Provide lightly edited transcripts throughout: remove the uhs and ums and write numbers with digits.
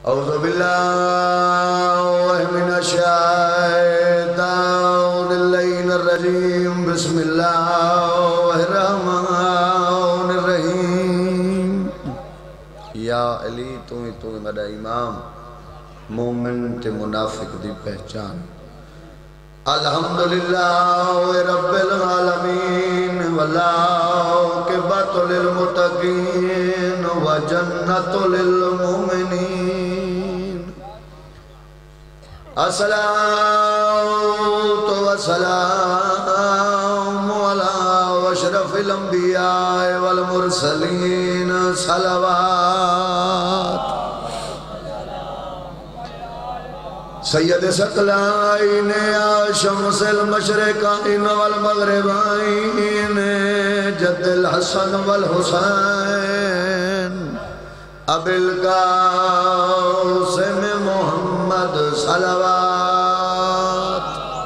اعوذ باللہ من الشیطان اللعین الرجیم بسم اللہ الرحمن الرحیم یا علی تو میرا امام مومن تے منافق دی پہچان الحمدللہ رب العالمین والعاقبۃ للمتقین وجنۃ للمؤمنین الصلاۃ والسلام علی اشرف الانبیاء والمرسلین صلوات سید ثقلین شمس المشرقین والمغربین جد الحسن والحسین ابی القاسم محمد صلوات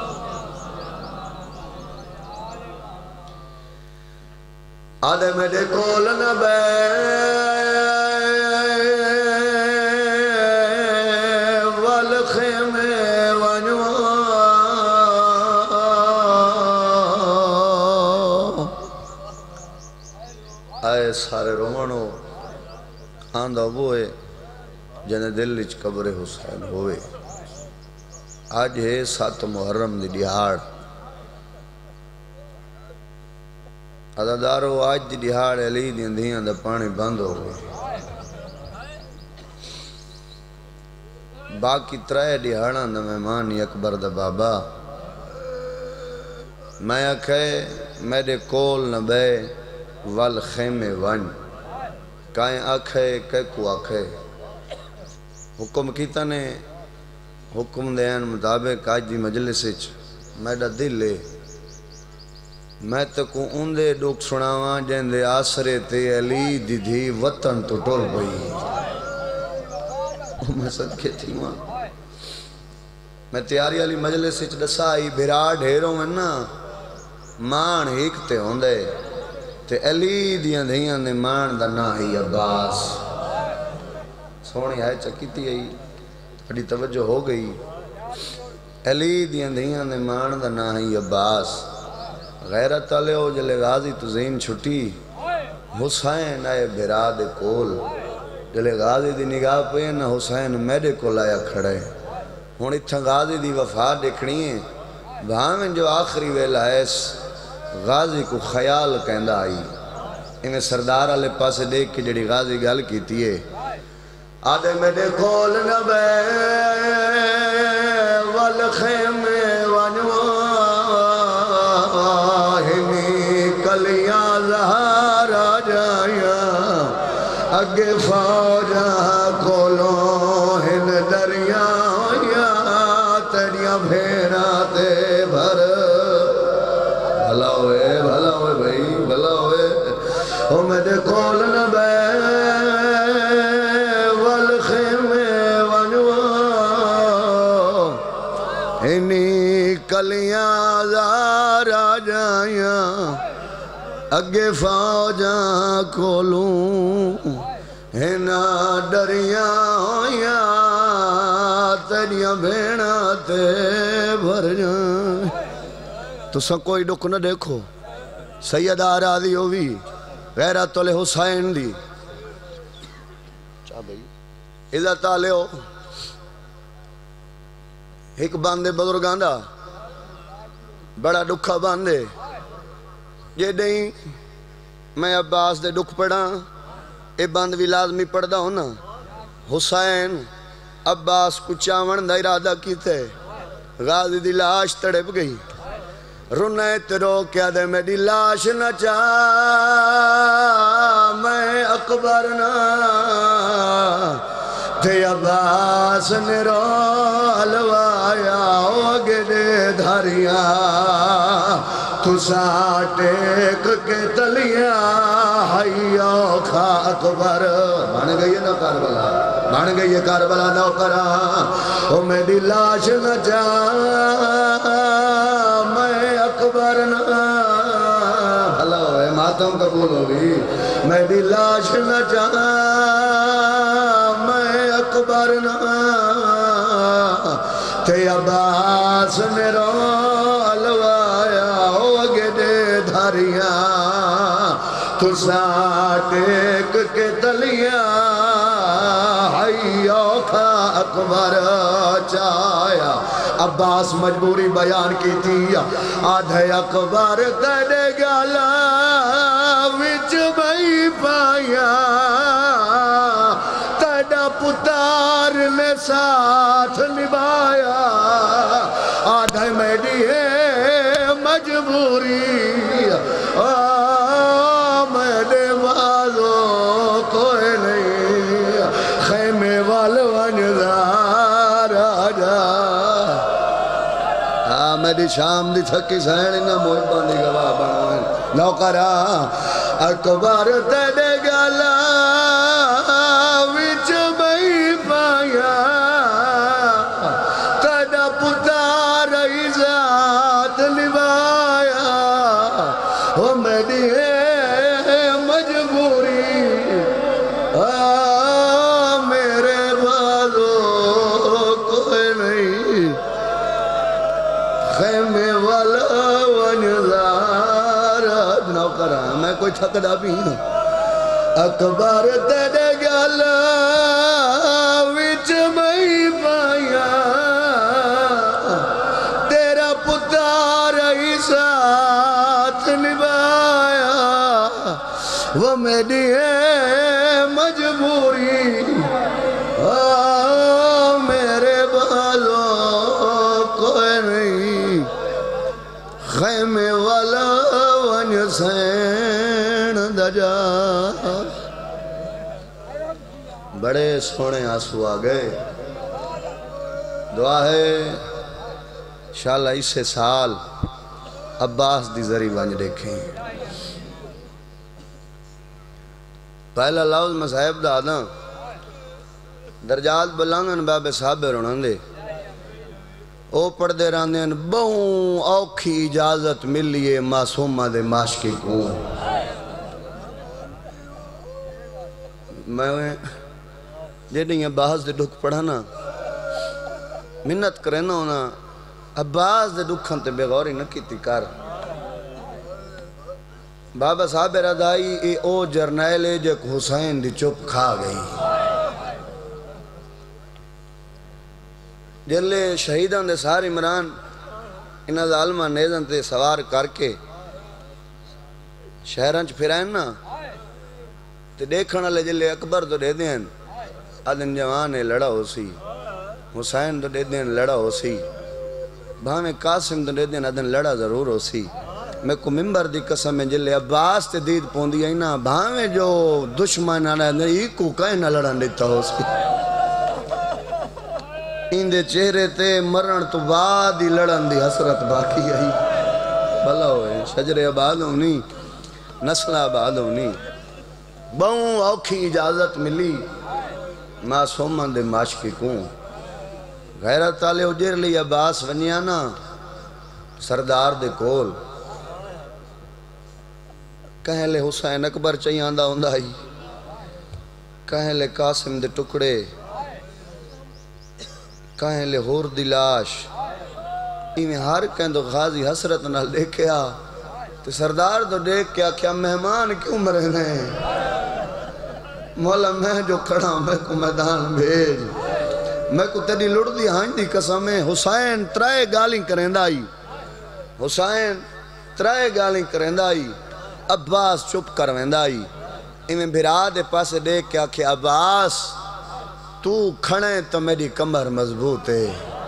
آدھے میرے کول نبی سارے رومانو آندھا ہوئے جنہیں دل اچ قبر حسین ہوئے آج ہے 7 محرم دی دیہاڑ عددارو آج دی دیہاڑ علی دی اندھیاں دا پانی بند ہو گئے باقی 3 دیہاڑاں دا مہمانی اکبر دا بابا میں آکھے میرے کول نہ بے والخیمے ون کائیں آکھے کہ کو آکھے حکم کیتا نے حکم دیان مطابق آج دی مجلس اچ میڈا دل لے میں تکو اندے ڈوک سناواں جہندے آسرے تے علی دی دھی وطن تو ٹول بھئی میں صدقے تھی ماں میں تیاری علی مجلس اچ دسا آئی بھرا ڈھیروں میں نا مان ہیکتے ہوندے تے علی دیاں دھیاں نے مان دا نا ہی عباس سونی آئے چکیتی آئی بڑی توجہ ہو گئی علی دیاں دھیاں نے مان دا نا ہی عباس غیرت علیہ ہو جلے غازی تو زین چھٹی حسین آئے بھرا دے کول جلے غازی دی نگاہ پہ نا حسین میرے کول آیا کھڑے ہون اتھا غازی دی وفا دیکھنی ہے بھامن جو آخری ویلہ ہے غازی کو خیال کہندہ آئی انہیں سردار علیہ پاسے دیکھ کے جڑی غازی گل کیتی ہے آدھے میرے کول نبے والخیمے ونواہنی کلیاں زہارا جایا اگے فوجہ کولوں ہن دریاں تیریاں بھیرا تے بھر بھلا ہوئے بھائی بھلا ہوئے او میرے کول نبی والخیمے ونوا انہی کلیاں زارا جائیاں اگے فوجاں کولوں ہنا ڈریاں ہویاں تیریاں بھیڑاں تے بھر جائیں تو سن کوئی ڈک نہ دیکھو سیدہ راضی ہوئی غیرت علیہ حسین دی چاہ بھئی عزت آلے ہو ایک باندے بزرگاں دا بڑا ڈکھا باندے یہ نہیں میں عباس دے ڈک پڑھا اے باند بھی لازمی پڑھدا ہونا حسین عباس کو چاون دا ارادہ کیتے غازی دی لاش تڑپ گئی رونے تیرو کیا دے میری لاش نہ چاہ میں اکبر نہ تے عباس نے رو حلوایا اگے دے دھاریاں تو ساٹیک کے تلیاں حیو کھا اکبر بن گئی نا کربلا بن گئی کربلا نوکرہ او میری لاش نہ چاہ میں اکبر نہ بھلا ہوئے ماتم قبول ہوگی میری لاش نہ چاہ میں اکبر اکبر نا تے عباس نے رولوایا ہو گے دھاریاں تساں ٹیک کے تلیاں اوکھا اکبر چایا عباس مجبوری بیان کی تھی آدھے اکبر تیرے گالا وچ بھئی پایا تیرا پتار نے ساتھ نبھایا آدھے میری ہے مجبوری میرے بازوں کوئی نہیں خیمے والوانزار آجا میری شام دی تھکی سہن انہا محبان دی گواہ بنوائن نوکرہ اکبر تیرے گالا وچ بھئی پایا تیرا پتار ذات نبھایا وہ میری ہے مجبوری میرے بازوں کوئی نہیں خیمے والا ونزار نوکرہ میں کوئی ٹھکڑا بھی ہوں اکبر تیرے گالا وچ بھئی پایا تیرا پتار ساتھ نبھایا وہ میری ہے مجبوری میرے بالوں کوئی نہیں خیمے والا ونسین دجا بڑے سونے آنسو آگئے دعا ہے انشاءاللہ اسے سال عباس دی ذری بانج دیکھیں پہلا لفظ مصاحب دا آدھاں درجات بلانگن باب صحابے رونن دے او پڑھ دے راندین بہوں اوکھی اجازت ملیے معصومہ دے ماشکی کو میں جیڑی عباس دے دکھ پڑھانا منت کرنا ہونا عباس دے دکھن تے بغوری نہ کیتی کر بابا صاحب رضائی اے او جرنیلے جک حسین دی چپ کھا گئی جلے شہیدان دے سار عمران انہا ظالمہ نیزن تے سوار کر کے شہرانچ پھرائن نا تے دیکھنا لے جلے اکبر تو دے دین آدن جوانے لڑا ہو سی حسین تو دے دین لڑا ہو سی بھامے قاسم تو دے دین آدن لڑا ضرور ہو سی میں کو ممبر دی قسم میں جلے عباس تے دید پوندی اینا بھامے جو دشمن آنا ہے ای کو کہیں نہ لڑا دیتا ہو سی اندے چہرے تے مرن تو بعد ہی لڑن دی حسرت باقی آئی بھلا ہوئے شجر آباد ہونی نسل آباد ہونی بہوں اوکھی اجازت ملی معصومن دے ماشکی کوں غیرت تالے اجر لی عباس ونیانا سردار دے کول کہیں لے حسین اکبر چاہی آندہ ہوندہ ہی کہیں لے قاسم دے ٹکڑے کہیں لے ہور دی لاش انہیں ہر کہیں دو غازی حسرت نہ دیکھے آ تو سردار تو دیکھ کیا کیا مہمان کیوں مرنے مولا میں جو کھڑا میں کو میدان بھیج میں کو تیری لڑ دی ہانج دی قسمیں حسین ترائے گالیں کریں دائی حسین ترائے گالیں کریں دائی عباس چپ کرویں دائی انہیں بھرا دے پاسے دیکھ کیا کہ عباس تو کھڑے تو میری کمر مضبوط ہے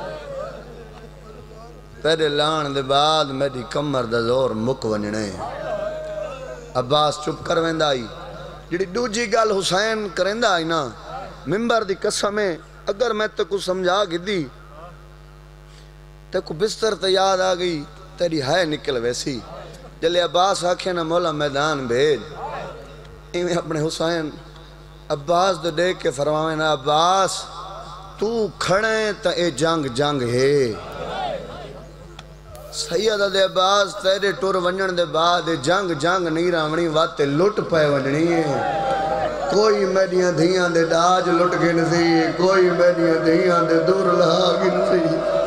تیرے لان دے بعد میری کمر دا زور مک ونجنے عباس چپ کرویں دائی جڑی دو جی گال حسین کریں دائی نا ممبر دی قسمیں اگر میں تے کو سمجھا گی دی تے کو بستر تے یاد آگئی تیری ہائے نکل ویسی جلے عباس آکھے نا مولا میدان بھیج انہیں اپنے حسین عباس دے دیکھ کے فرمائیں نا عباس تو کھڑے تا اے جنگ جنگ ہے سیدہ دے عباس تیرے ٹور ونجن دے بعد اے جنگ جنگ نہیں رامنی واتے لٹ پائے ونجنی ہے کوئی میڈیاں دھیاں دے ڈاج لٹ گن سی کوئی میڈیاں دھیاں دے دور لہا گن سی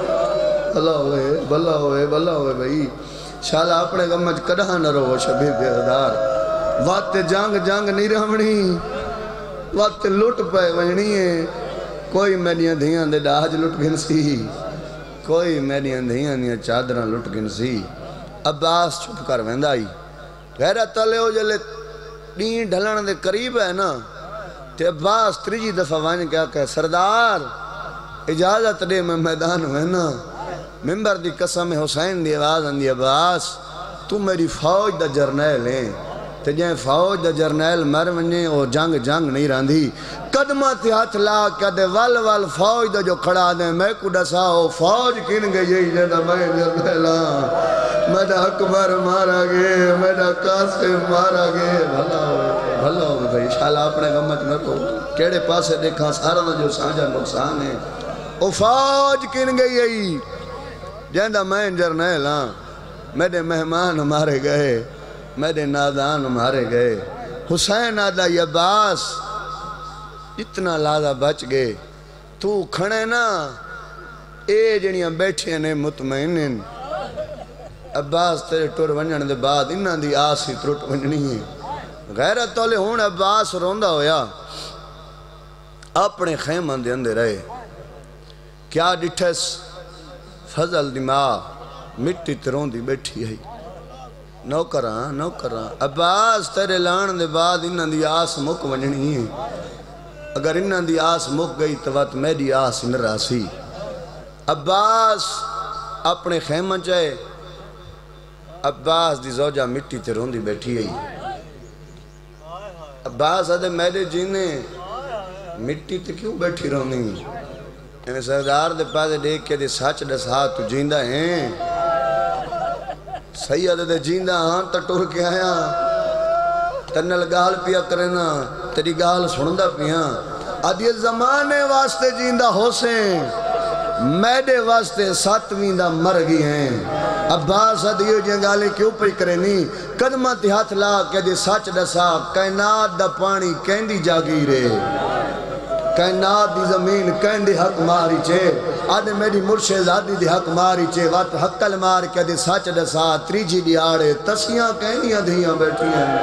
بھلا ہوئے بھئی شالا اپنے غمج کڑھا نہ رو شبیر بیردار وقت جنگ نہیں رہنی وقت لٹ پہ وہنی ہے کوئی میڈیاں دھیاں دے ڈاج لٹ گن سی کوئی میڈیاں دھیاں دیا چادرہ لٹ گن سی عباس چھپ کر ویندائی غیرت تلے ہو جلے دین ڈھلن دے قریب ہے نا تے عباس تریجی دفعہ وائن کیا کہ سردار اجازت دے میں میدان ہوئے نا ممبر دی قسم حسین دی آواز اندی عباس تو میری فوج دا جرنیل ہیں تے جائیں فوج دا جرنیل مر ونجے او جنگ نہیں راندھی قدمہ تے ہاتھ لا کیا دے وال فوج دا جو کھڑا دے میں کو ڈساؤ فوج کن گئی یہی جیدہ میں جرنیلاں میڈا اکبر مارا گے میڈا قاسم مارا گے بھلا ہوئے بھئی شالا اپنے غمت میں کو کیڑے پاسے دیکھا سارا جو سانجا نقصان ہے او فوج کن گئی یہی جیندہ میں جرنیل ہاں میرے مہمان ہمارے گئے میرے نادان ہمارے گئے حسین آدھا عباس اتنا لادہ بچ گئے تو کھڑے نا اے جنیاں بیٹھے نے مطمئنن عباس تیرے ٹور ونجن دے بعد انہاں دی آسی ترٹ ونجنی ہے غیرت تولے ہون عباس روندہ ہویا اپنے خیمہ دے اندے رہے کیا ڈٹھس فضل دماغ مٹی ترون دی بیٹھی ہے نوکران عباس تیرے لان دے بعد انہاں دی آس مک ونجنی ہے اگر انہاں دی آس مک گئی تو وقت میری آس نراسی عباس اپنے خیمہ چاہے عباس دی زوجہ مٹی ترون دی بیٹھی ہے عباس آدھے میرے جینے مٹی تے کیوں بیٹھی رہنی انہیں سردار دے پاسے دیکھ کے دے سچ دسا تو جیندہ ہیں سید دے جیندہ ہاں تا ٹور کے آیا تنل گال پیا کرنا تیری گال سنندہ پیا آدھی زمانے واسطے جیندہ ہو سے میڈے واسطے ساتویں دا مر گئی ہیں عباس آدھیو جن گالیں کیوں پہ کرنی قدمہ تی ہاتھ لا کے دے سچ دسا کائنات دا پانی کہندی جاگی رہے کائنات دی زمین کہندی حق ماری چھے آدھے میری مرشد آدھی دی حق ماری چھے وقت حقل مار کے دے سچ دسا تریجی دیاڑے تسیاں کہنیاں دھیاں بیٹھی ہیں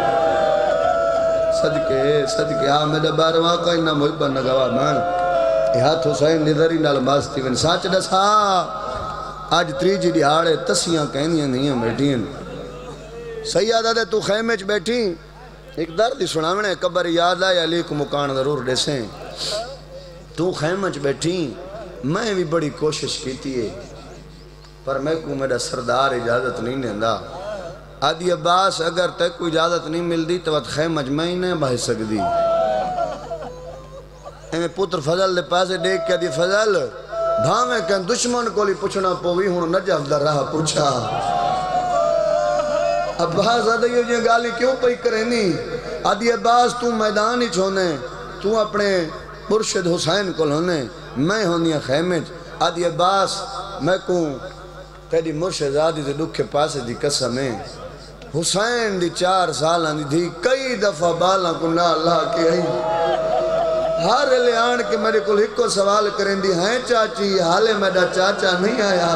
صدقے آمد بارواں کا انہا محبہ نگوہ مان ہاتھ حسین نظری نال ماستی ون سچ دسا آج تریجی دیاڑے تسیاں کہنیاں دھیاں بیٹھی ہیں سیادہ دے تو خیمے چ بیٹھی ایک دردی سناونے قبر یاد آئے علی کو مکان ضرور ڈیسیں تو خیمہ چ بیٹھی میں بھی بڑی کوشش کیتی ہے پر میں کو میرا سردار اجازت نہیں دیندہ آدھی عباس اگر تک کوئی اجازت نہیں مل دی تو وقت خیمہ چ میں ہی نہیں بھائی سکتی میں پتر فضل دے پاسے دیکھ کے دی فضل بھاویں کہ دشمن کو لی پوچھنا پوی ہوں نجف در رہا پوچھا عباس آدھے یہ گالی کیوں پہی کرنی آدھی عباس تو میدان ہی چھونے تو اپنے مرشد حسین کو ہونے میں ہونیا خیمے آدھی عباس میں کوں تیری مرشد آدھی دے دکھ کے پاسے دی قسمیں حسین دی 4 سال آندھی تھی کئی دفعہ بالا کو نہ اللہ کی آئی ہر لے آن کے میرے کو ہکو سوال کریں دی ہیں چاچی حالے میڈا چاچا نہیں آیا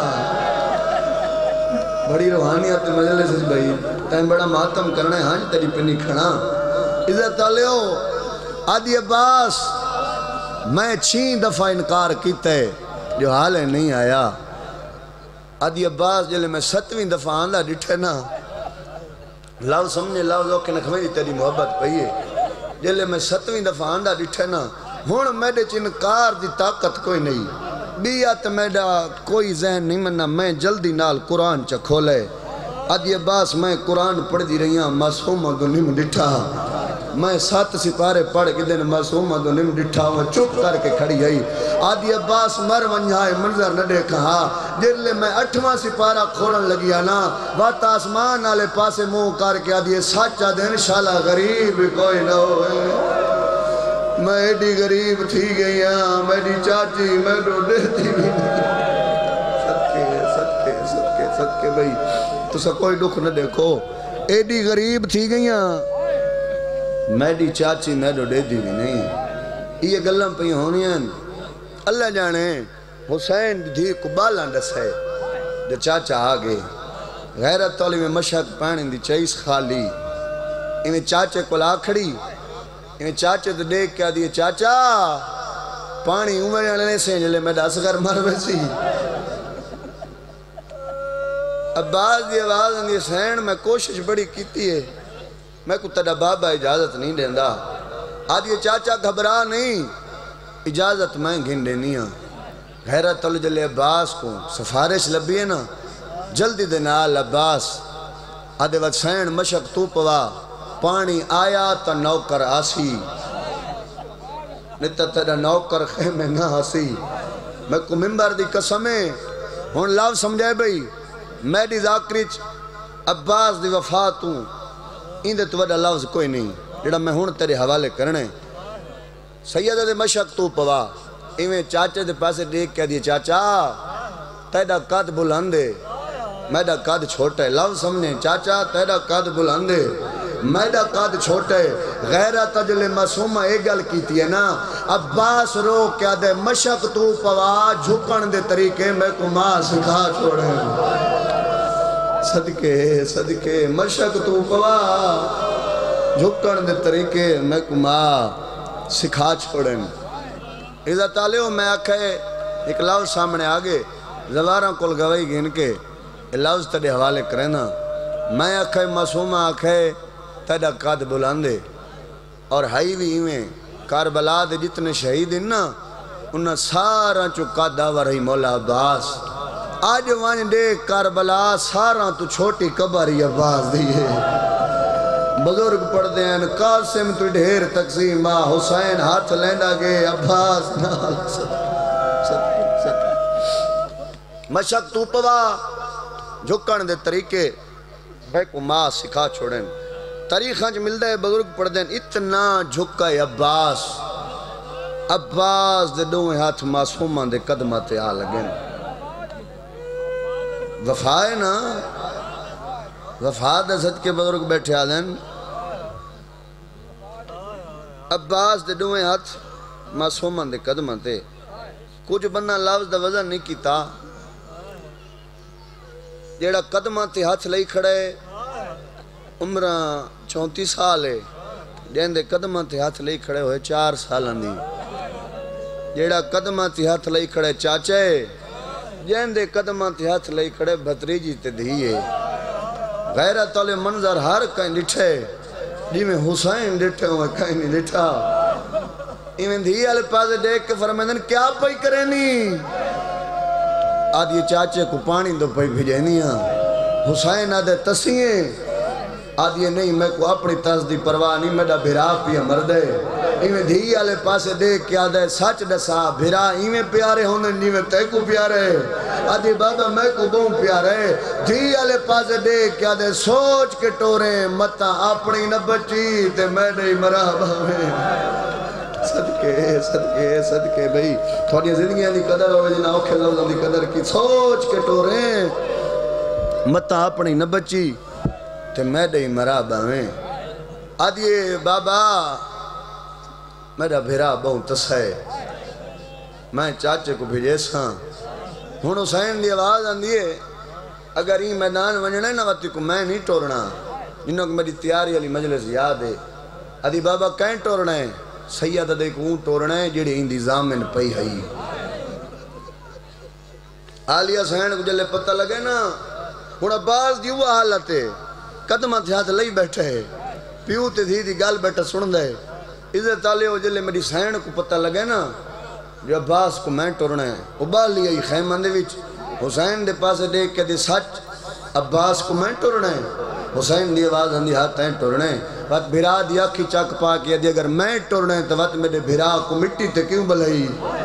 بڑی روحانیت مجلس اس بھئی تین بڑا ماتم کرنا ہے ہاں تیری پنی کھڑا عزت آلیو آدھی عباس میں 6 دفعہ انکار کیتا ہے جو حالے نہیں آیا آدھی عباس جلے میں 7ویں دفعہ آندھا ڈٹھے نا لو سمجھے لو لوگ نکھویں دی تیری محبت پہیے جلے میں 7ویں دفعہ آندھا ڈٹھے نا ہون میڈے چنکار دی طاقت کوئی نہیں بیعت میڈا کوئی ذہن نہیں مننا میں جلدی نال قرآن چا کھولے آدھی عباس میں قرآن پڑھ دی رہی ہاں معصومہ دو نیم ڈٹھا میں 7 سپارے پڑھ کے دن معصومہ دو نیم ڈٹھا میں چپ کر کے کھڑی آئی آدھی عباس مر ونجھائے منظر نہ دیکھا جلے میں 8واں سپارہ کھولن لگیا نا وات آسمان آلے پاسے منہ کر کے آدھی سچا دن شالا غریب کوئی نہ ہوئے میں ایڈی غریب تھی گئی ہاں میری چاچی میں رو دیتی بھی صدقے بھئی تو سا کوئی دکھ نہ دیکھو ایڈی غریب تھی گئی ہاں میڈی چاچی میڈو دے دی بھی نہیں یہ گلم پہ ہونی ہیں اللہ جانے حسین دھی کو بالان ڈسے جو چاچا آگے غیرت تولی میں مشہد پانی دی چائیس خالی انہیں چاچے کو لاکھڑی انہیں چاچے تو دیکھ کیا دیئے چاچا پانی عمر جانے سے جلے میں داسگر مر بیسی عباس دی آواز اندی حسین میں کوشش بڑی کیتی ہے میں کو تڑا بابا اجازت نہیں دیندہ آدھی چاچا گھبرا نہیں اجازت میں گھن دینی ہاں غیرت اللہ جلے عباس کو سفارش لبی ہے نا جلدی دنال عباس آدھے وقت حسین مشک تو پوا پانی آیا تا نوکر آسی نتا تیرا نوکر خیمے نہ آسی میں کو ممبر دی قسمیں ہون لاؤ سمجھائے بھئی میڈی ذاکریچ عباس دی وفاتوں اندے تو وڈا لفظ کوئی نہیں جڑا میں ہون تیرے حوالے کرنے سیدہ دے مشک تو پوا ایویں چاچے دے پاسے دیکھ کہہ دیئے چاچا تیڑا قد بلندے میڈا قد چھوٹے لفظ سمجھیں چاچا تیڑا قد بلندے میڈا قد چھوٹے غیرت اجلے معصومہ ایک گل کیتی ہے نا عباس رو کیا دے مشک تو پوا جھکن دے طریقے میں کو ماں سکھا چھوڑے صدقے مشک تو پوا جھکن دے طریقے میں کو ماں سکھا چھوڑے عزت آلیو میں آکھے ایک لفظ سامنے آگے زواراں کل گوائی گن کے لفظ تڑے حوالے کرنا میں آکھے معصومہ آکھے تیڑا قد بلاندے اور ہائی بھی ہمیں کاربلا دے جتنے شہید ہیں نا انہاں سارا چو قد آور ہی مولا عباس آج وان دے کاربلا سارا تو چھوٹی قبری عباس دیئے بزرگ پڑھ دیں قاسم تو ڈھیر تقسیم حسین ہاتھ لینا گے عباس نال مشک تو پوا جھکن دے طریقے بھائی کو ماں سکھا چھوڑیں تاریخاں جو مل دے بزرگ پڑھ دیں اتنا جھکا ہے عباس دے دوئے ہاتھ معصومان دے قدمہ تے آ لگیں وفا ہے نا وفا دے صدقے بزرگ بیٹھے آ دیں عباس دے دوئے ہاتھ معصومان دے قدمہ تے کچھ بندہ لفظ دا وزن نہیں کیتا جیڑا قدمہ تے ہاتھ لئی کھڑے عمرہ 34 سال ہے جین دے قدمہ تے ہاتھ لئی کھڑے ہوئے 4 سالان دی جیڑا قدمہ تے ہاتھ لئی کھڑے چاچے جین دے قدمہ تے ہاتھ لئی کھڑے بھتریجی تے دھیئے غیرت والے منظر ہر کہیں ڈٹھے جی میں حسین ڈٹھے ہوئے کہیں نہیں ڈٹھا ایمیں دھی والے پاسے دیکھ کے فرمائدن کیا پئی کرینی آدھی چاچے کو پانی دو پئی بھیجینی حسین آدھے تسیئیں آدھی نہیں میں کو اپنی ترس دی پرواہ نہیں میڈا بھرا پیا مردے ایمیں دھی والے پاسے دیکھ کے آدھے سچ دسا بھرا ایمیں پیارے ہونے نیمیں تے کو پیارے آدھی بابا میں کو بہن پیارے دھی والے پاسے دیکھ کے آدھے سوچ کے ٹوریں متا اپنی نہ بچی تے میں نہیں مرا باویں صدقے بھئی تھوڑی زندگیاں دی قدر ہوئے جنہاں اوکھے لفظاں دی قدر کی سوچ کے ٹوریں متا اپنی نہ بچی تے میں نہیں مرا باویں آدھیے بابا میرا بھیرا بہن تسائے میں چاچے کو بھیجے ساں ہون حسین دی آواز آندھیے اگر ہی میدان ونجنے نہ وقتی کو میں نہیں ٹورنا جنہوں کہ میری تیاری علی مجلس یاد ہے آدھی بابا کہیں ٹورنا ہے سیدہ دیکھ اون ٹورنا ہے جیڑی اندی زامن پئی ہئی آلیہ حسین کو جلے پتہ لگے نا ہون عباس دی ہوا حالت ہے قدمہ تھے ہاتھ لئی بیٹھے ہے پیو تے دھی دی گال بیٹھا سن دے عزت آلیہ جلے میری حسین کو پتہ لگے نا جو عباس کو میں ٹورنا ہے ابال لیا ہی خیمہ دے وچ حسین دے پاسے دیکھ کے دی سچ عباس کو میں ٹورنا ہے حسین دی آواز اندھی ہاتھ ہیں ٹورنے وقت بھرا دی آکھی چاک پا کیا دی اگر میں ٹورنے تو وقت میرے بھرا کو مٹی تے کیوں بلئی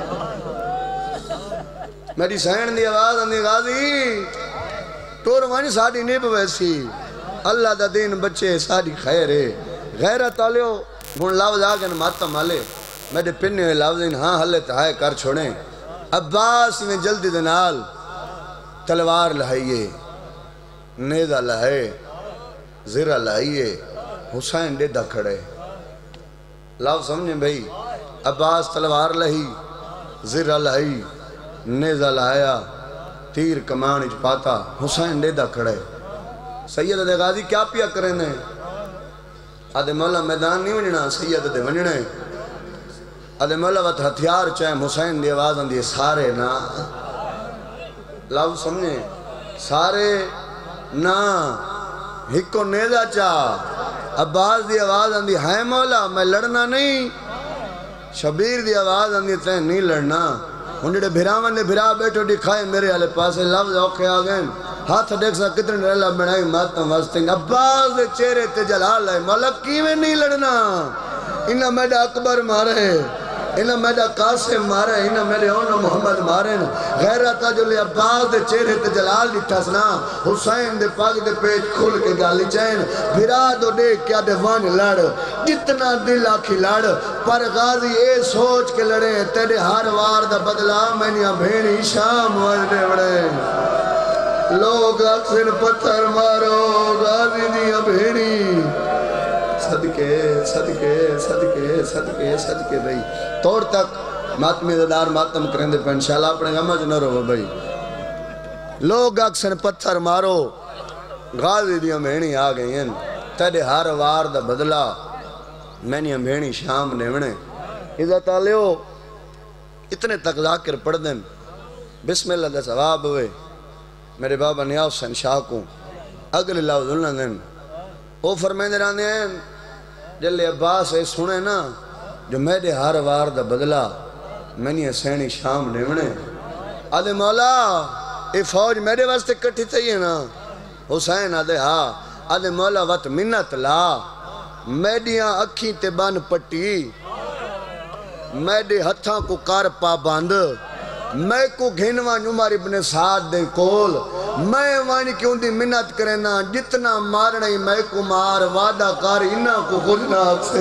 میری حسین دی آواز اندھی غازی ٹور وانی ساڑی نیب ویسی اللہ دا دین بچے ساڑی خیر ہے غیرت آلیو گھن لفظ آگن ماتا مالے میرے پننے ہوئے لفظ ہاں حلے تہائے کر چھوڑیں عباس میں جلدی دنال تلوار لہائیے نیزہ لہائے زیرہ لائیے حسین ڈیدہ کھڑے لو سمجھیں بھئی عباس تلوار لہی زرہ لہی نیزہ لایا تیر کمان اچ پاتا حسین ڈیدہ کھڑے سید دے غازی کیا پیا کریں نے آدھے مولا میدان نہیں ونجنا سید دے ونجنے آدھے مولا وقت ہتھیار چاہیں حسین دی آواز اندھی سارے نا لو سمجھیں سارے نا ہکو نیزہ چاہ عباس دی آواز اندھی ہے مولا میں لڑنا نہیں شبیر دی آواز اندھی تین نہیں لڑنا ان جڑے بھراون نے بھرا بیٹھو دکھائے میرے آلے پاسے لفظ اوکھے آگئے ہاتھ دیکھ سا کتنے رہلا بنائی ماتم واسطیں عباس دے چہرے تے جلال ہے مولا کیویں نہیں لڑنا انہا میڈا اکبر مارے انہا میڈا قاسم مارے انہا میرے اونہ محمد مارے غیرتا جو لے عباس دے چہرے تے جلال لٹھا سنا حسین دے پاک دے پیچ کھل کے گالی چین بھرا دو دیکھ کیا دے وان لڑ جتنا دل آکھی لڑ پر غازی اے سوچ کے لڑے تیرے ہر وار دا بدلا میں نیا بھینی شام وجنے بڑے لوگ اکسن پتھر مارو غازی دیا بھینی صدقے صدقے صدقے صدقے صدقے بھئی توڑ تک ماتمی دار ماتم کریں دے پہ انشاءاللہ اپنے غمج نہ رہو بھئی لوگ اکسن پتھر مارو غازی دیا بھینی آگئی ہیں تیرے ہر وار دا بدلا میں نیا بھینی شام نیونے عزت آلیو اتنے تک ذاکر پڑھ دیں بسم اللہ دا ثواب ہوئے میرے بابا نیا حسین شاہ کو اگل اللہ ذلنا دن او فرمائیں دے رانے ہیں جلے عباس اے سنے نا جو میرے ہر وار دا بدلا میں نے حسینی شام نیونے آدھے مولا اے فوج میرے واسطے کٹھی تھی ہے نا حسین آدھے ہاں آدھے مولا وقت منت لا میڈیاں اکھی تے بان پٹی میڈے ہتھاں کو کار پا باند میں کو گھنوان عمر ابن سعد دے کول میں وانی کیوں دی منت کرنا جتنا مارنے میں کو مار وعدہ کار انہا کو خودنا سے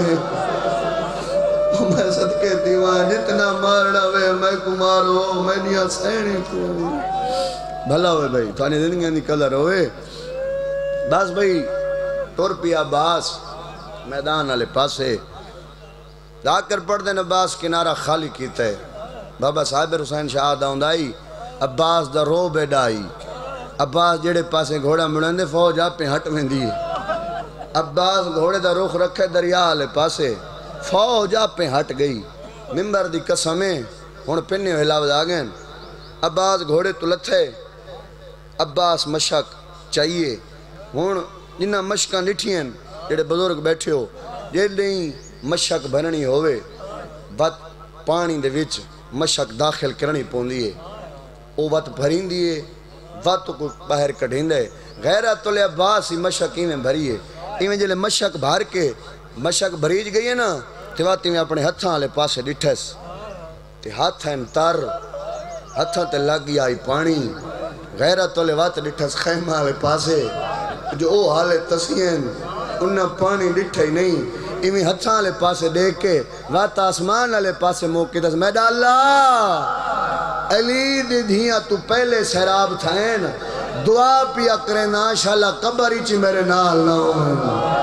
میں صدقے دیوان جتنا مارنا وے میں کو مارو میں نیا سینی کو بھلا ہوئے بھئی تھانی زندگی اندھی کلر ہوئے بس بھئی ٹورپی عباس میدان والے پاسے جا کر پڑھ دیں عباس کنارہ خالی کیتا ہے بابا صاحب حسین شاہ داؤندائی عباس دا رو بیڈائی عباس جڑے پاسے گھوڑا مڑندے فوج آپ پہ ہٹ میں دیئے عباس گھوڑے دا رخ رکھے دریا والے پاسے فوج آپ پہ ہٹ گئی ممبر دی قسمیں ہون پنے ہوئے لاؤز آگئن عباس گھوڑے تو لتھے عباس مشک چاہیے ہون جنہ مشکاں لٹھیں جڑے بزرگ بیٹھے ہو جڑیں مشک بھرنی ہوئے بات پانی دے وچ مشک داخل کرنی پوندی ہے او وقت بھرین دیئے وقت کو باہر کڑھیں دے غیرت تولے عباس ہی مشک ہی میں بھری ہے ایمیں جلے مشک بھار کے مشک بھریج گئی ہے نا تے وقت میں اپنے ہتھاں لے پاسے ڈٹھس تے ہتھاں تر ہتھاں تے لگ گیا آئی پانی غیرت تولے وقت ڈٹھس خیمہ لے پاسے جو او حالے تسین انہاں پانی ڈٹھا ہی نہیں ایمی ہتھاں لے پاسے دیکھ کے وات آسمان لے پاسے موقع دس میڈا اللہ علی دی دھیاں تو پہلے سہراب تھائین دعا پیا کرنا شاءاللہ قبری چی میرے نال نہ ہوئے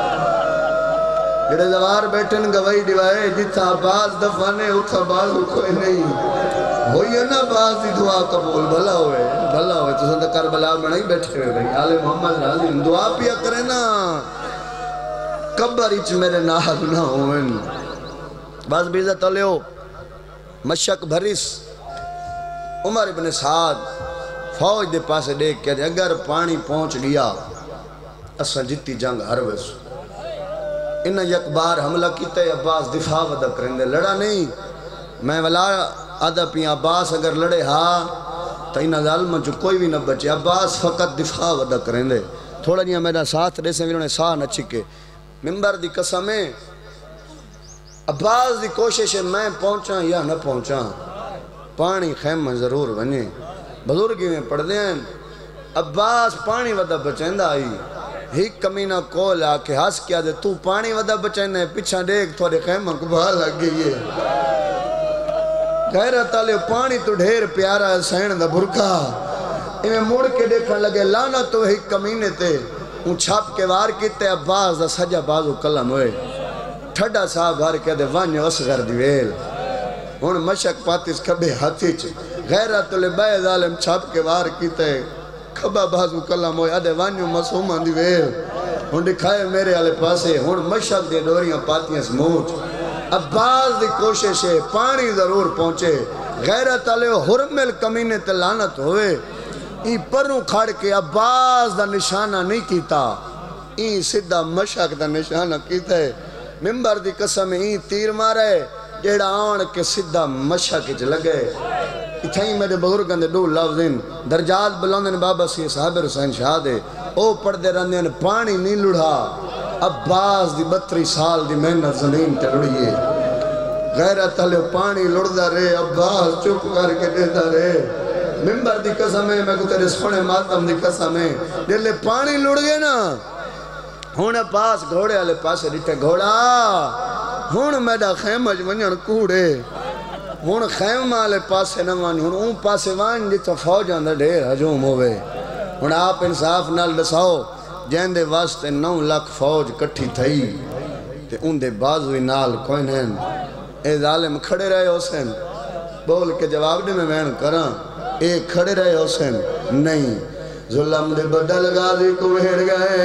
جڑے دوار بیٹھن گواہی دیوائے جتا باز دفانے اتھا باز کوئی نہیں ہوئی ہے نا باز دی دعا قبول بھلا ہوئے تو سندہ کربلا میں نہیں بیٹھے ہوئے بھئی آل محمد راضی دعا پیا کرنا قبر اچھ میرے نال نہ ہوئن باز بیزت علیو مشک بھریس عمر ابن سعد فوج دے پاسے دیکھ کے اگر پانی پہنچ گیا اسا جتی جنگ ہر ویسو انہا یک بار حملہ کیتا ہے عباس دفاع ودا کریں دے لڑا نہیں میں ولا آدھا پی عباس اگر لڑے ہاں تو انہا ظالمہ جو کوئی بھی نہ بچے عباس فقط دفاع ودا کریں دے تھوڑا جیہاں میرا ساتھ دے سے انہوں نے ساہ نہ چکے ممبر دی قسمیں عباس دی کوشش ہے میں پہنچاں یا نہ پہنچاں پانی خیمہ ضرور بنے بزرگی میں پڑھ دیں عباس پانی ودا بچیندہ آئی ہی کمینہ کول آکے ہاس کیا دے تو پانی ودا بچیندہ ہے پچھا دیکھ تھوڑے خیمہ کو بھا لگ گئی ہے غیرت علیہ پانی تو ڈھیر پیارا ہے سین دا برکا انہیں موڑ کے دیکھنے لگے لانا تو ہی کمینے تے ان چھاپ کے وار کیتے عباس دا سجا بازو کلم ہوئے ٹھڈا صاحب بھر کے دے وانیو اصغر دی ویل ہون مشک پاتیس کھبے ہاتھی چ غیرت لے بے ظالم چھاپ کے وار کیتے کھبا بازو کلم ہوئے ادے وانیو مسومان دی ویل ہون دکھائے میرے آلے پاسے ہون مشک دے ڈوریاں پاتیاں سموٹ عباس دی کوشش ہے پانی ضرور پہنچے غیرت آلے حرمل کمینے تے لعنت ہوئے ای پروں کھڑ کے عباس دا نشانہ نہیں کیتا ای صدہ مشک دا نشانہ کیتا ہے ممبر دی قسم ای تیر مارے جیڑا آن کے صدہ مشک اچ لگے اتھائیں میرے بزرگاں دے دو لفظیں درجات بلندن بابا سی صاحب حسین شاہ دے او پردے رندے پانی نہیں لڑھا عباس دی 32 سال دی محنت زمین تے لڑیے غیرت علیہ پانی لڑدا رہے عباس چپ کر کے دیتا رہے ممبر دی قسم ہے میں کو تیرے سونے ماتم دی قسم ہے جلے پانی لڑ گئے نا ہون پاس گھوڑے والے پاسے ڈٹے گھوڑا ہون میڈا خیمہ ونجن کوڑے ہون خیمہ والے پاسے نہ وانی ہون اون پاسے وان جتا فوجاں دا ڈھیر ہجوم ہوئے ہون آپ انصاف نال دساؤ جہن دے واسطے 9 لاکھ فوج کٹھی تھئی تے ان دے بازوی نال کوئی نہیں اے ظالم کھڑے رہے حسین بول کے جواب دے میں وین کراں اے کھڑے رہے حسین نہیں ظلم دے بدل غازی کو بھیڑ گئے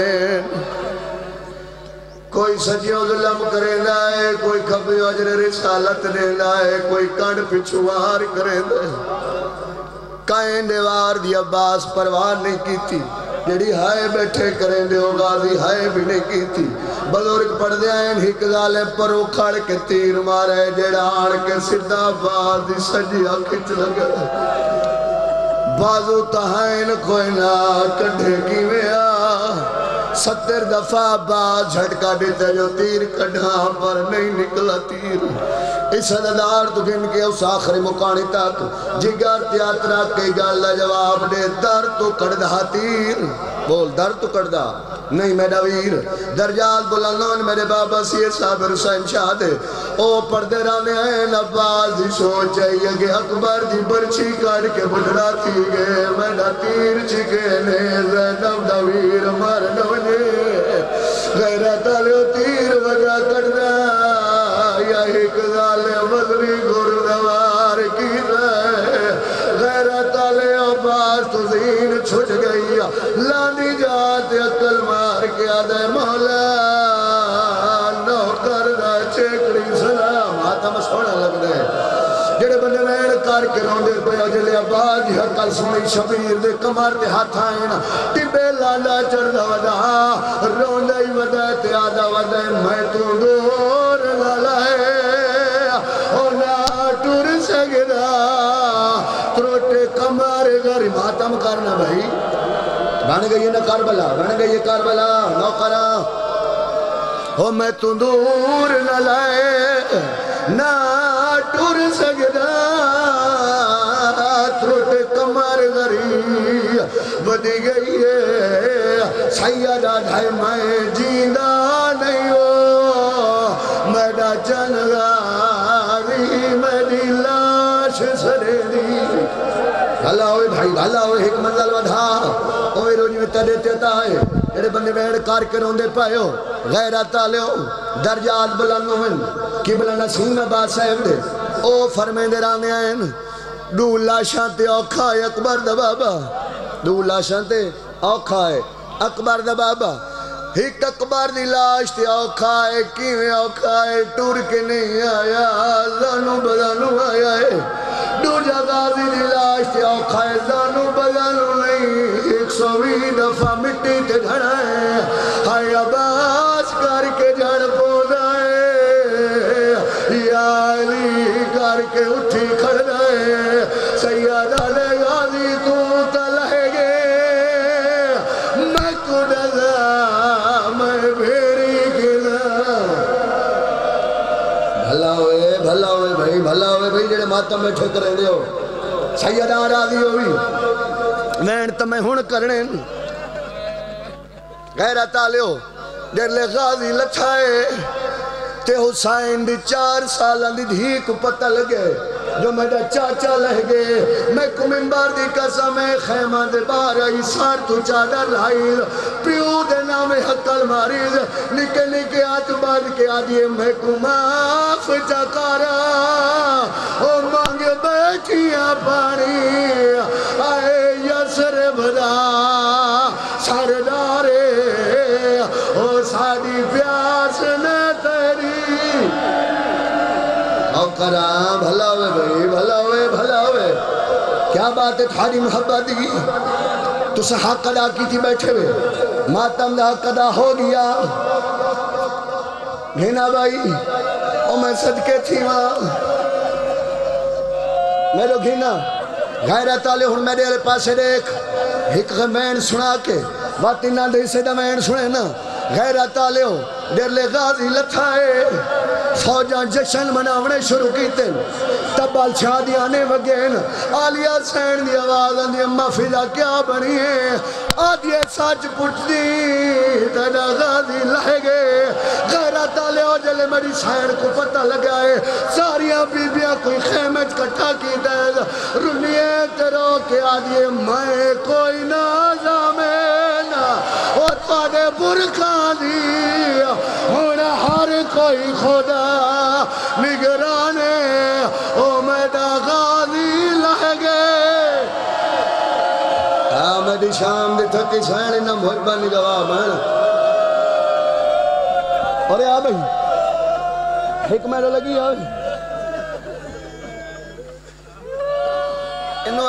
کوئی سجیو ظلم کرے دائے کوئی کھبی عجر رسالت دے دائے کوئی کانڈ پچھوار کرے دائے کائیں دیوار دی عباس پروار نہیں کی تھی جڑی ہائے بیٹھے کریں دے ہو غازی ہائے بھی نہیں کی تھی بزرگ پڑھ دے آئین ہک ظالم پر اکھڑ کے تیر مارے جڑا آن کے صدہ باز دی سجیہ کھچ لگا بازو تہائن کوئی نہ کڑھے کی ویا 70 دفعہ باز جھٹکا دیتے جو تیر کڑھاں پر نہیں نکلا تیر اس حددار تو گن کے اس آخری مکانی تک جگر تیاترہ کے گاللہ جواب دے در تو کڑھا تیر بول در تو کڑھا نہیں میرا ویر درجات بلندون میرے بابا سی صاحب حسین شاہ دے او پردے رانے ہیں نباز دی سوچ ہے کہ اکبر دی برچی کر کے بڑھڑا تھی گئے میرا تیر چکے نے زینب دا ویر مرنونے غیرت علیہ تیر وجہ کڑھنا یا ایک ظالم وزنی گردوار کی دے غیرت علیہ عباس تو زین چھٹ گئی لانی جاتے عقل مار کے آدھے مولا نو کردہ چیکڑی سلام آتا مسوڑا لگ دے جڑے بندے وین کار کے روندے پہ اجلے عباس جی حقل سنی شبیر دے کمار تے ہاتھ آئین ٹبے لالا چڑھا ودا روندے ہی ودا تے آدھا ودا میں تو دور لالا ہے ہونا ٹور سگدا تروٹے کمار گھر ماتم کرنا بھائی بن گئی نا کاربلا بن گئی کاربلا نو کرا ہو میں تو دور نہ لائے نا ٹور سگدا تروٹے کمار گھری بدی گئی ہے سیدہ ڈھائی میں جیندہ نہیں ہو میڈا چنگاری میڈی لاش سرے دی بھلا ہوئے بھائی بھلا ہوئے ایک منزل ودھا اوہ روجی میں تدے تیتا ہے جڑے بندے بیڑ کار کے روندے پائے ہو غیرات آلے ہو درجات بلند ہوئن قبلہ نسیم عباس صاحب دے او فرمین دے رانے آئین دو لاشاں تے اوکھا ہے اکبر دا بابا دو لاشاں تے اوکھا ہے اکبر دا بابا ایک اکبر دی لاش تے اوکھا ہے کیویں اوکھا ہے ٹور کے نہیں آیا زانو بدانو آیا ہے دو جگازی دی لاش تے اوکھا ہے زانو بدانو نہیں 120 دفعہ مٹی تے گھڑا ہے ہائے عباس کر کے جڑ پودا ہے یا علی کر کے اٹھی کھڑا ہے سیدہ نے غازی تو تلہ گے میں کو ڈزا میں بھیری گنا بھلا ہوئے بھائی جڑے ماتم میں ٹھک رہے دے ہو سیدہ راضی ہوئی وین تمہیں ہون کرنے غیرت آلے ہو جڑے غازی لچھائے تے حسین دی 4 سالہ دی دھی کو پتہ لگے جو میرا چاچا لہ گئے میں کو منبر دی قسم خیمہ دے بار آئی سار تو چادر لائی پیو دے نام حقل ماریز نکے نکے آت بعد کے آدھیے میں کو معاف چکارا او مانگ بیٹھیاں پانی آئے یسر بدا سردارے او سادی پیاس نہ تیری او کرام بھلا ہوئے بھائی بھلا ہوئے بھلا ہوئے کیا بات ہے تھاری محبت کی تو سے حق ادا کی تھی بیٹھے ہوئے ماتم دا حق ادا ہو گیا گھینا بھائی او میں صدقے تھی وہاں میرے گھینا غیرت آلے ہن میرے علیہ پاسے دیکھ ایک غمین سنا کے واتی نہ دے سے دمین سنے نا غیرت آلے ہو دیر لے غازی لتھائے فوجاں جشن مناونے شروع کیتے تبال شادی آنے وگین آلیہ سین دی آواز اندی اممہ فضا کیا بنی ہے آدھیے ساچ پوچھ دی تیرا غازی لہے گے غیرت آلے ہو جلے میری سین کو پتہ لگائے ساریاں بی بیاں کوئی خیمت کٹھا کی دے رنیے تیرو کے آدھیے میں کوئی نازامین وہ تھوڑے برکان دی ہونا ہر کوئی خدا نگرانے او میڈا غازی لہگے آمدی شام دی تھکی سینی نہ محبہ نگواہ بہن اور یہ آبئی حکمہ رو لگی آبئی انہوں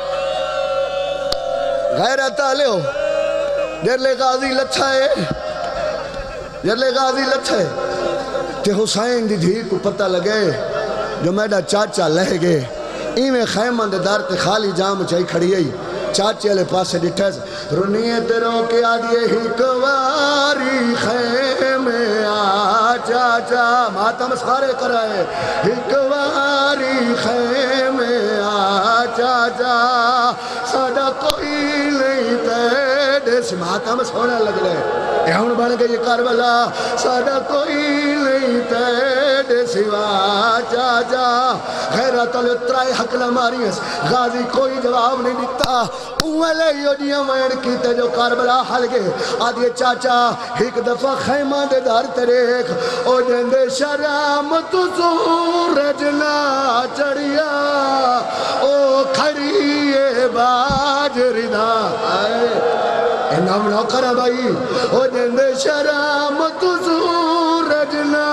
غیرت آلے ہو دیر لے غازی لچھائے دیر لے غازی لچھائے تے حسین دی دھی کو پتہ لگے جو میڈا چاچا لہ گئے ایمیں خیمہ دے دار تے خالی جام چاہی کھڑی ہے چاچے لے پاسے ڈٹھے رنیے تیروں کے آدھیے ہی کواری خیمے آ چاچا ماتم سارے کرائے ہی کواری خیمے آ چاچا ساڑا کوئی نہیں تیڑے سے ماتم سونا لگ رہے ایہون بن گئی کربلا ساڑا کوئی نہیں تیڑے سوا چاچا غیرت علی اترائی حقلہ ماری ہے غازی کوئی جواب نہیں دیتا اوہلے یوڈیاں وین کیتے جو کربلا حل گئے آدھے چاچا ایک دفعہ خیمہ دے دار تریک او جندے شرام تو سورج نہ چڑیا او کھڑیے باجری نہ آئے نام نہ کرا بھائی او جندے شرام تو سورج نہ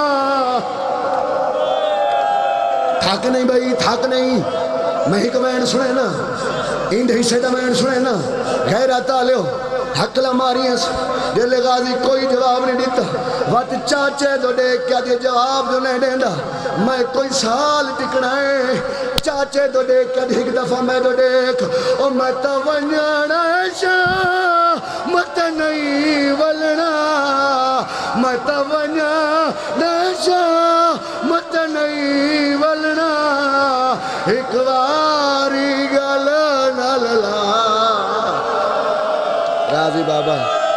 تھاک نہیں بھائی تھاک نہیں میں ہی کمین سنے نا اندھ حصے دا میں سنے نا غیرت آلے ہو حقلہ ماری ہیں دل غازی کوئی جواب نہیں دیتا وقت چاچے دو دیکھ کیا دے جواب جو نہیں دیندہ میں کوئی سال ٹکنا ہے چاچے دو دیکھ کیا ایک دفعہ میں دو دیکھ او میں توانیانا شاہ مت نہیں ولنا میں توانیانا شاہ مت نہیں ولنا ایک واری گلنا للا راضی بابا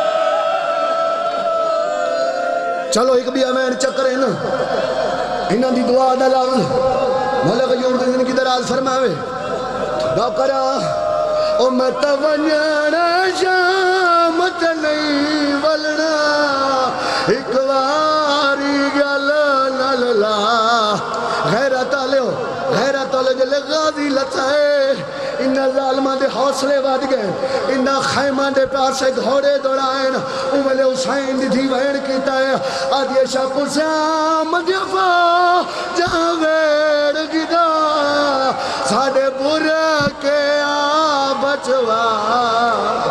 چلو ایک بھی امین چکرے نا انہاں دی دعا دا لفظ مولا غیور دی زندگی دراز فرماوے دعا کرا او میں توانیانا شامت نہیں ولنا ایک واری گلنا للا غیرت آلے ہو غیرت آلے جلے غازی لتھائے انہا ظالمہ دے حوصلے واد گئے انہا خیمہ دے پاسے گھوڑے دوڑائیں اوہلے حسین دی تھی وین کیتا ہے آدھے شاہ قسام جفا جہاں ویڑ گدا ساڑے برا کے آ بچوا